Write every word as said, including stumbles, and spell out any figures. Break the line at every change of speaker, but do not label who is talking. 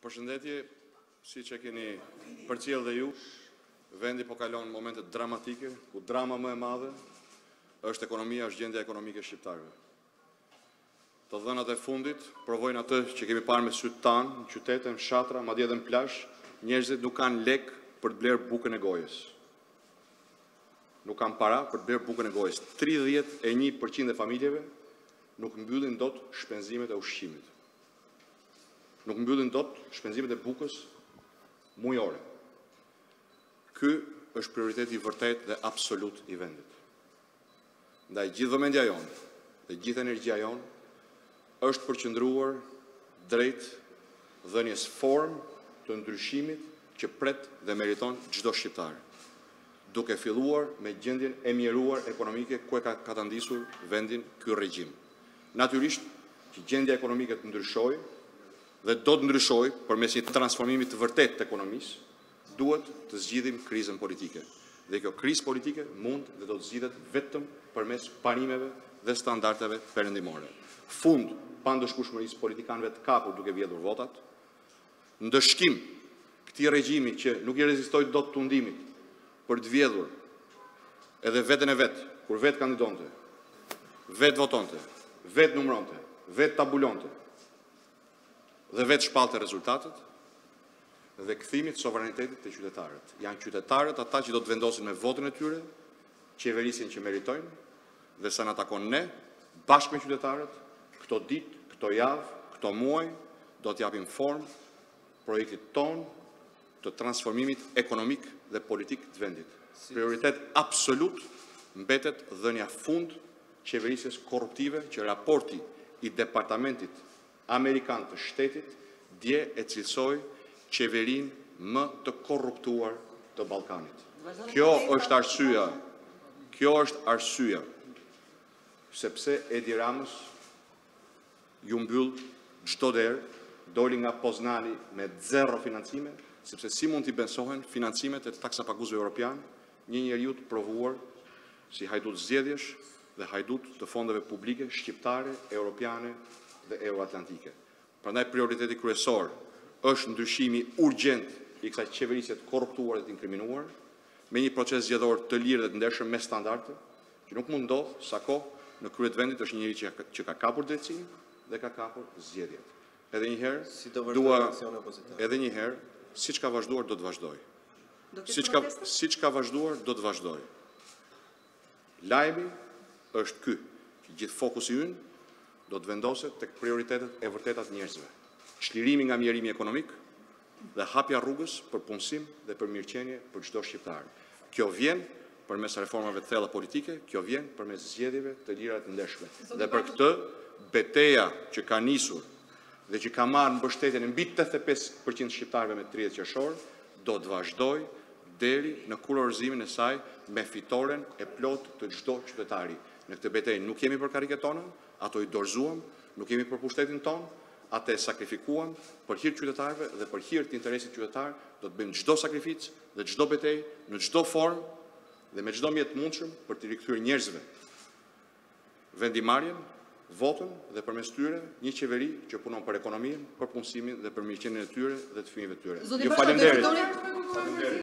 Përshëndetje, si që keni përcjell dhe ju, vendi po kalon momente dramatike, ku drama më e madhe është ekonomia, është gjendja ekonomike shqiptarëve. Të dhënat e fundit provojnë atë që kemi parë me sytë tanë, në qytete, në fshatra, madje edhe në plazh, njerëzit nuk kanë lek për të blerë bukën e gojës. Nuk kanë para për të blerë bukën e gojës. tridhjetë e një përqind e familjeve nuk mbyllin dot shpenzimet e ushqimit. Nuk mbyllin dot shpenzimet e bukës mujore. Ky është prioriteti i vërtet dhe absolut i vendit. Ndaj gjithë vëmendja jonë dhe gjithë energjia jonë është përqendruar drejt dhënies formë të ndryshimit që pret dhe meriton çdo shqiptar, duke filluar me gjendjen e mjeruar ekonomike ku e ka katandisur vendin ky regjim. Natyrisht që gjendja ekonomike të ndryshojë dhe do të ndryshojë përmes një transformimi të vërtetë të ekonomisë, duhet të zgjidhim krizën politike. Dhe kjo krizë politike mund dhe do të zgjidhet vetëm përmes parimeve dhe standardeve perëndimore. Fund pa ndëshkueshmërisë politikanëve të kapur duke vjedhur votat, ndëshkim këtij regjimi që nuk i rezistoi dot tundimit për të vjedhur edhe veten e vet, kur vet kandidonte, vet votonte, vet numëronte, vet tabulonte dhe vet shpallte rezultatet, dhe kthimit sovranitetit të qytetarët. Janë qytetarët ata që do të vendosin me votën e tyre qeverisin që meritojnë, dhe sa na takon ne, bashkë me qytetarët, këto ditë, këto javë, këto muaj, do të japim formë projektit ton të transformimit ekonomik dhe politik të vendit. Prioritet absolut mbetet dhënia fund qeverisjes korruptive që raporti i Departamentit Amerikan të Shtetit dje e cilësoi qeverin më të korruptuar të Ballkanit. Kjo është arsyeja, kjo është arsyeja sepse Edi Ramës ju mbyll çdo derë, doli nga Poznani me zero financime, sepse si mund t'i bensohen financimet e taksapaguzëve europian, një njeriu të provuar si hajdut zgjedhjesh dhe hajdut të fondeve publike shqiptare, europiane dhe euroatlantike. Prandaj prioriteti kryesor është ndryshimi urgjent i kësaj qeverisje të korruptuar dhe të inkriminuar, me një proces zgjedhor të lirë dhe të ndershëm me standarde, që nuk mund ndodh sa kohë në krye të vendit është një njeri që, që ka kapur drejtësinë dhe ka kapur zgjedhjet. Edhe një herë, si dua edhe një herë, siç ka vazhduar do të vazhdoj. Siç ka siç ka vazhduar do të vazhdoj. Lajmi është ky, që gjithë fokusi ynë do të vendoset tek prioritetet e vërteta të njerëzve. Çlirimi nga mjerimi ekonomik dhe hapja rrugës për punësim dhe për mirëqenie për çdo shqiptar. Kjo vjen përmes reformave të thella politike, kjo vjen përmes zgjedhjeve të lira të ndershme. Dhe për këtë betejë që ka nisur dhe që ka marrë mbështetjen e mbi tetëdhjetë e pesë përqind shqiptarëve me tridhjetë qershor, do të vazhdoj deri në kurorëzimin e saj me fitoren e plotë të çdo qytetari. Në këtë betejë nuk jemi për karriket tona, ato i dorëzuam, nuk jemi për pushtetin ton, atë e sakrifikuam për hir të qytetarëve dhe për hir të interesit qytetar, do të bëjmë çdo sakrificë dhe çdo betejë në çdo formë dhe me çdo mjet të mundshëm për të rikthyer njerëzve vendimarrjen, votën dhe përmes tyre një qeveri që punon për ekonominë, për punësimin dhe për mirëqenien e tyre dhe të fëmijëve të tyre. Ju falenderoj.